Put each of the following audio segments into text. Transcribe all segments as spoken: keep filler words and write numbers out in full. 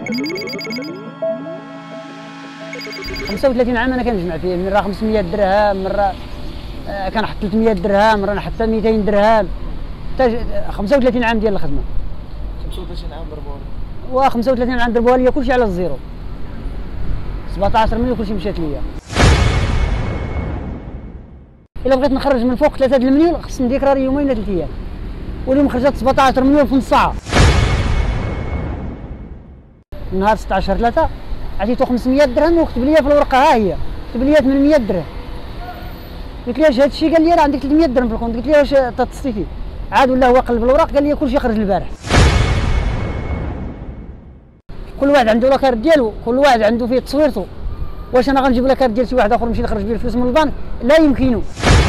خمسة وثلاثين عام انا كنجمع فيه، من راه خمسمية درهم، مرة آه كنحط ثلاثمية درهم، مرة نحط مئتين درهم، حتى خمسة وثلاثين عام ديال الخدمة. خمسة وثلاثين عام ضربوها لي. وا خمسة وثلاثين عام ضربوها ليا كلشي على الزيرو. سبعطاش مليون كلشي مشات ليا. إلا بغيت نخرج من فوق ثلاثة د المليون خصني ندير راه يومين ولا ثلاث أيام. واليوم خرجت سبعطاش مليون في نص ساعة. نهار ستطاش ثلاثة عطيتو خمسمية درهم وكتب لي في الورقة ها هي، كتب لي ثمنمية درهم. قلت له اش هاد الشيء؟ قال لي راه عندك ثلاثمية درهم في الكونت. قلت له واش تتصي فيه؟ عاد ولا هو قلب الوراق قال لي كلشي خرج البارح. كل واحد عنده لاكارت ديالو، كل واحد عنده فيه تصويرته. واش انا غنجيب لاكارت ديال شي واحد اخر نمشي نخرج بيه الفلوس من البنك؟ لا يمكن.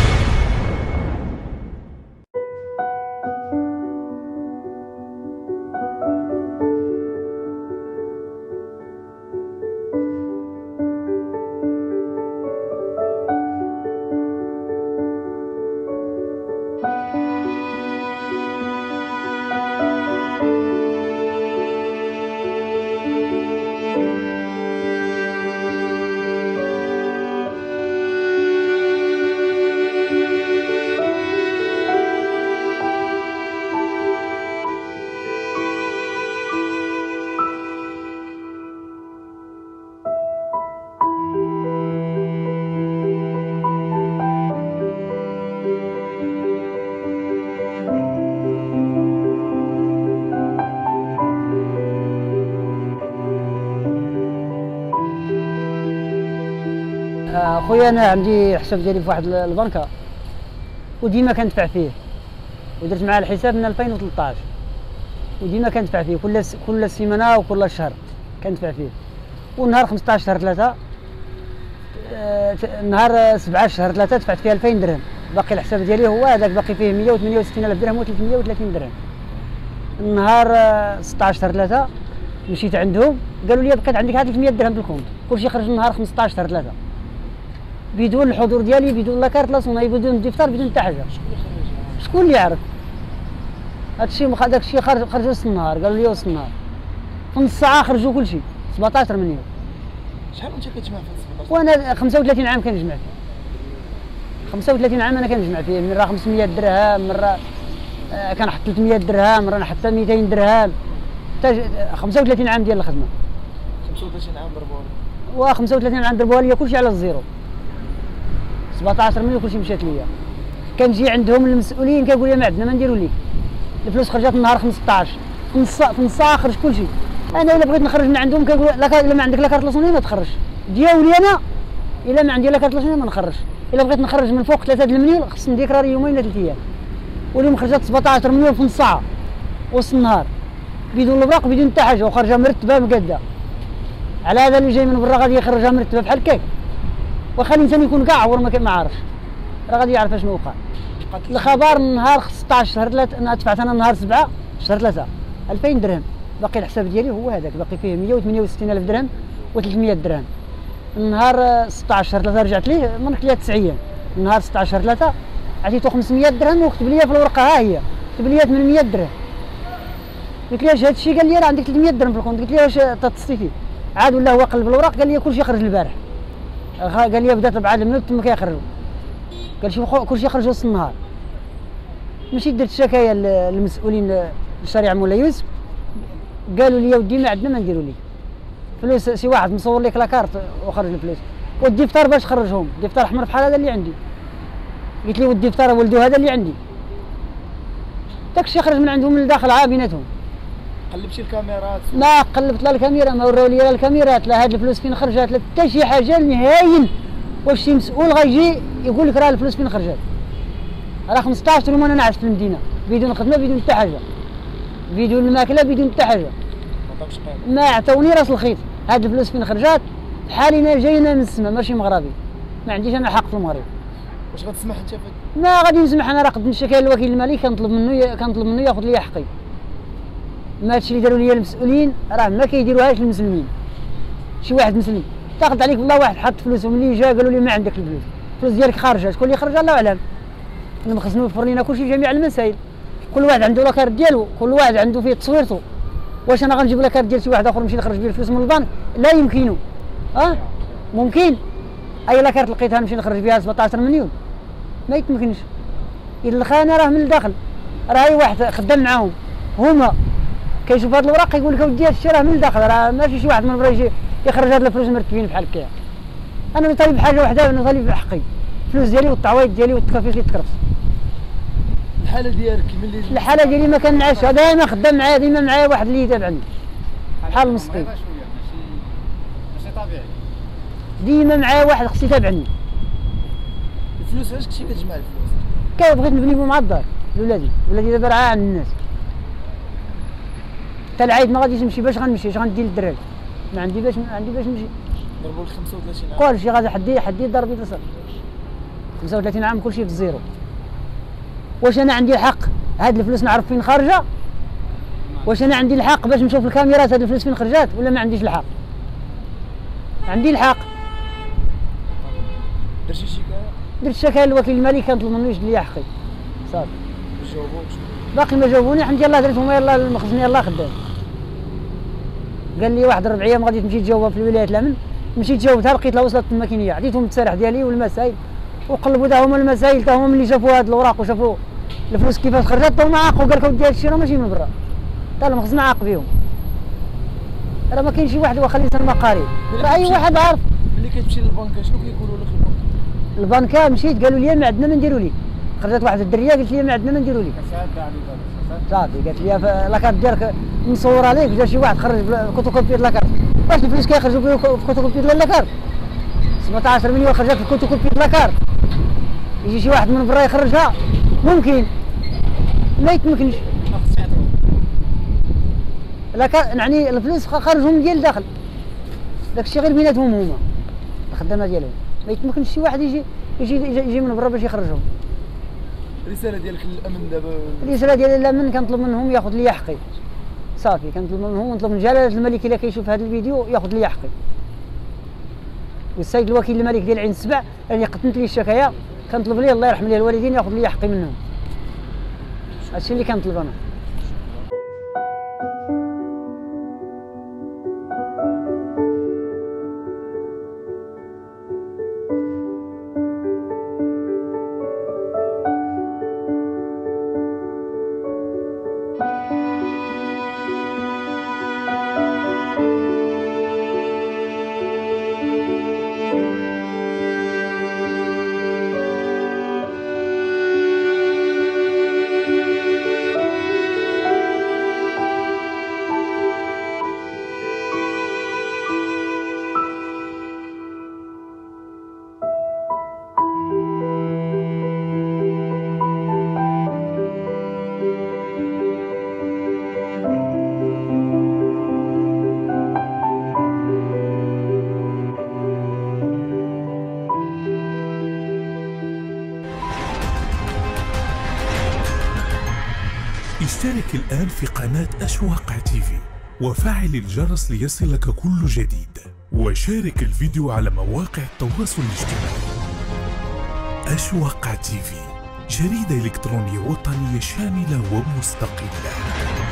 خويا انا عندي حساب ديالي في واحد البنكه وديما كندفع فيه، ودرت معاه الحساب من ألفين وثلاطاش وديما كندفع فيه كل كل سيمانه وكل شهر كندفع فيه. ونهار خمسطاش شهر ثلاثة آه نهار سبعة شهر ثلاثة دفعت فيه ألفين درهم. باقي الحساب ديالي هو هذاك، باقي فيه مية وثمانية وستين ألف درهم وثلاثمية وثلاثين درهم. النهار آه ستطاش شهر ثلاثة مشيت عندهم قالوا لي بقيت عندك هاد ثلاثمية درهم بالكونت. كلشي خرج النهار خمسطاش شهر ثلاثة بدون الحضور ديالي، بدون لا كارت لا صوناي، بدون الدفتر، بدون حتى حاجه. شكون اللي يعرف؟ هادشي داك الشيء خرج خرج وسط النهار، قالوا لي وسط النهار في نص ساعه خرجوا كلشي سبعطاش مليون. شحال وانت كتجمع في سبعطاش؟ وانا خمسة وثلاثين عام كنجمع فيه. خمسة وثلاثين عام انا كنجمع فيه، من راه خمسمية درهم، مره آه كنحط ثلاثمية درهم، مره نحط مئتين درهم، حتى خمسة وثلاثين عام ديال الخدمه. خمسة وثلاثين عام ضربوها لي. وا خمسة وثلاثين عام ضربوها لي كلشي على الزيرو. سبعطاش مليون كلشي مشات ليا. كنجي عندهم المسؤولين كنقول لهم ما عندنا ما نديروا ليك. الفلوس خرجت النهار خمسطاش في نص في نص ساعه خرج كلشي. انا الا بغيت نخرج من عندهم كنقول لا الا ما عندك لا كارت لاصوني ما تخرجش. دياولي انا الا ما عندي لا كارت لاصوني ما نخرجش. الا بغيت نخرج من فوق ثلاثة د المليون خصني ندير راه يومين ولا ثلاث ايام. واليوم خرجت سبعطاش مليون في نص ساعه وسط النهار بدون البراق بدون حتى حاجه، وخرجها مرتبه مقاده. على هذا اللي جاي من برا غادي يخرجها مرتبه بحال هكاك. واخا الانسان يكون كاع عور ما عارفش راه غادي يعرف اشنو وقع. الخبر نهار ستطاش شهر ثلاثة انا دفعت انا نهار سبعة شهر ثلاثة ألفين درهم. باقي الحساب ديالي هو هذاك، باقي فيه مية وثمانية وستين ألف درهم وثلاثمية درهم. النهار ستطاش شهر ثلاثة رجعت ليه من ليا تسع ايام. النهار ستطاش شهر ثلاثة عطيتو خمسمية درهم وكتب لي في الورقه ها هي، كتب لي ثمنمية درهم. قلت له اش هاد الشيء؟ قال لي راه عندك ثلاثمية درهم في الكونت. قلت له واش تتصي فيه؟ عاد ولا هو قلب الوراق قال لي كلشي خرج البارح. قال لي بدات بعد المنوت تما كيخرجوا، قال شي كلشي خرج وسط النهار. مشيت درت شكايه للمسؤولين الشارع مولاي يوسف، قالوا لي ودي ما عندنا ما نديروا لك فلوس. شي واحد مصور لك لاكارت وخرج الفلوس. والدفتر باش خرجهم، الدفتر احمر بحال هذا اللي عندي. قلت لي والدفتر ولدو هذا اللي عندي. داكشي خرج من عندهم من الداخل عا بيناتهم. قلبتي الكاميرات؟ ما قلبت لا الكاميرا، ما وراو لي لا الكاميرات، لا هاد الفلوس فين خرجت، لا حتى شي حاجه نهائيا. واش شي مسؤول غيجي يقول لك راه الفلوس فين خرجت؟ راه خمسطاش يوم انا نعس في المدينه بدون خدمه بدون حتى حاجه، بدون الماكله بدون حتى حاجه. ما عطاوني راس الخيط. هاد الفلوس فين خرجت؟ بحالي انا جاينا من السما ماشي مغربي، ما عنديش انا حق في المغرب. واش غتسمح انت؟ ما غادي نسمح. انا راه قدمت الشكايه للوكيل المالي كنطلب منه كنطلب منه ياخذ لي حقي. ما هادشي اللي داروا لي المسؤولين راه ما كيديروهاش للمسلمين. شي واحد مسلم تاخذ عليك والله واحد حط فلوس وملي جا قالوا لي ما عندك الفلوس، الفلوس ديالك خارجه. شكون اللي خرجها؟ الله اعلم. خصنا نوفر لينا كلشي في جميع المسائل. كل واحد عنده لاكارت ديالو، كل واحد عنده فيه تصويرته. واش انا غنجيب لك كارت ديال شي واحد اخر نمشي نخرج بيه الفلوس من البنك؟ لا يمكن. اه ممكن اي لا كارت لقيتها نمشي نخرج بها سبعطاش مليون؟ ما يتمكنش. الا الخانه راه من الداخل، راه اي واحد خدام معاهم هما كيشوف هاد الوراق يقول لك اودي هادشي راه من الداخل، راه ماشي شي واحد من برا يجي يخرج هاد الفلوس مرتبين بحال هكايا. انا نطالب بحاجه وحده، انا نطالب بحقي، الفلوس ديالي والتعويض ديالي والتكافير اللي تكرفس. الحاله ديالك ملي الحاله ديالي ما كنعسش، دائما خدام معايا، ديما معايا واحد اللي يتابعني بحال المسكين. ماشي ماشي طبيعي. ديما معايا واحد خصو يتابعني. الفلوس علاش كنتي كتجمع الفلوس؟ كي بغيت نبني بهم مع الدار لولادي، ولادي دابا راه عند الناس. حتى العيد ما غاديش نمشي، باش غنمشي؟ اش غندير للدراري؟ ما عندي باش ما عندي باش نمشي. ضربوا لك خمسة وثلاثين عام. كلشي غادي حدي حدي ضربي تصل خمسة وثلاثين عام كلشي في الزيرو. واش انا عندي الحق هاد الفلوس نعرف فين خارجه؟ واش انا عندي الحق باش نشوف الكاميرات هاد الفلوس فين خرجات ولا ما عنديش الحق؟ عندي الحق. درتي شكايه؟ درت شكايه للوكيل المالي، كنطلب منه يجد لي حقي صافي. جاوبوك؟ باقي ما جاوبوني، حمد يلاه درتهم يلاه المخزن يلاه خدام. قال لي واحد ربع ايام غادي تمشي تجاوبها في الولايات الامن. مشيت جاوبتها لقيت لها وصلت الماكينيه، عطيتهم التسارح ديالي والمسائل وقلبوا تا هما المسائل، تا هما ملي شافوا هاد الاوراق وشافوا الفلوس كيفاش خرجت تا هما عاقوا، قال لك اودي هادشي راه ماشي من برا، تا المخزن عاق بهم. راه ما كاين شي واحد واخا لسان ما قاري، راه اي واحد عارف. ملي كتمشي للبنك شنو كيقولوا لك البنك؟ البنكه مشيت قالوا لي ما عندنا ما نديروا لك. خرجت واحد الدريه قالت لي ما عندنا ما نديروا لك. صافي قالت لي لاكارت ديالك مصوره ليك، جا شي واحد خرج فوتوكوبي ديال لاكارت. واش الفلوس كيخرجوا في فوتوكوبي ديال لاكارت؟ سبعطاش مليون خرجت في فوتوكوبي ديال لاكارت. يجي شي واحد من برا يخرجها؟ ممكن ما يتمكنش. لاكارت يعني الفلوس خرجهم ديال الداخل، داكشي غير بيناتهم هما الخدامه ديالهم، ما يتمكنش شي واحد يجي يجي يجي من برا باش يخرجهم. الرساله ديالك للامن دابا؟ الرساله ديالي للامن كنطلب منهم ياخذ لي حقي صافي، كنطلب منهم ونطلب من جلاله الملك الا كيشوف هذا الفيديو ياخذ لي حقي. والسيد الوكيل الملك ديال عين السبع اللي قدمت لي الشكايه كنطلب ليه الله يرحم ليه الوالدين ياخذ لي حقي منهم. هادشي اللي كنطلب انا. اشترك الآن في قناة أشواق تيفي وفعل الجرس ليصلك كل جديد، وشارك الفيديو على مواقع التواصل الاجتماعي. أشواق تيفي، جريدة إلكترونية وطنية شاملة ومستقلة.